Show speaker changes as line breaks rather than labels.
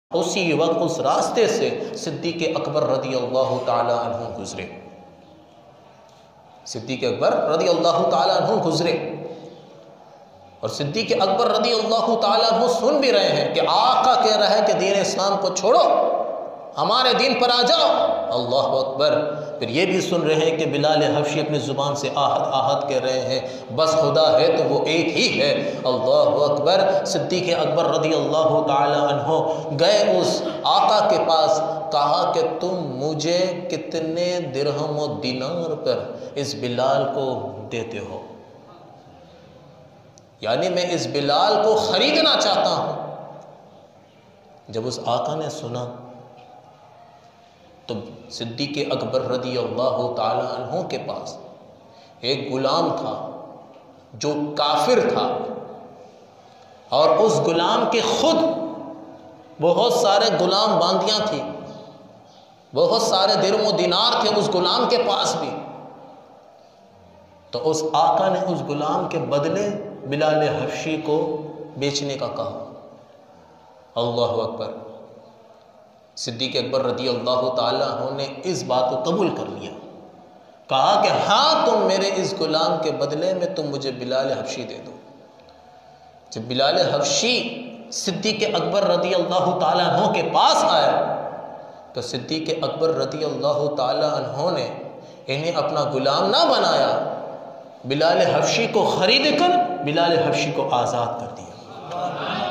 उसी वक्त उस रास्ते से सिद्दीक़ अकबर रदी अल्लाह ताला अन्हु गुजरे। सिद्दीक़ अकबर रदी अल्लाह ताला अन्हु गुजरे और सिद्दीक़ अकबर रदी अल्लाह ताला अन्हु सुन भी रहे हैं कि आका कह रहा है कि दीन इस्लाम को छोड़ो, हमारे दीन पर आ जाओ। अल्लाह अकबर। फिर ये भी सुन रहे हैं कि बिलाल हबशी अपनी ज़ुबान से आहद आहद कह रहे हैं, बस खुदा है तो वो एक ही है। अल्लाह अकबर। सिद्दीक़ अकबर रदी अल्लाह ताला अन्हु गए उस आका के पास, कहा कि तुम मुझे कितने दिरहम व दिनार पर इस बिलाल को देते हो, यानी मैं इस बिलाल को ख़रीदना चाहता हूँ। जब उस आका ने सुना तो सिद्दीक़ अकबर रदी अल्लाह ताला अन्हु के पास एक गुलाम था जो काफिर था और उस गुलाम के खुद बहुत सारे गुलाम बांदियाँ थी, बहुत सारे दिरहम दिनार थे उस गुलाम के पास भी। तो उस आका ने उस गुलाम के बदले बिलाल हबशी को बेचने का कहा। अल्लाह अकबर। सिद्दीक़ अकबर रदी अल्लाह ताला अन्हु ने इस बात को कबूल कर लिया, कहा कि हाँ तुम मेरे इस गुलाम के बदले में तुम मुझे बिलाल हबशी दे दो। जब बिलाल हबशी सिद्दीक़ अकबर रदी अल्लाह ताला अन्हु के पास आया तो सिद्दीक़ अकबर रदी अल्लाह ताला अन्हु ने इन्हें अपना गुलाम ना बनाया, बिलाल हबशी को ख़रीद कर बिलाल हबशी को आज़ाद कर दिया।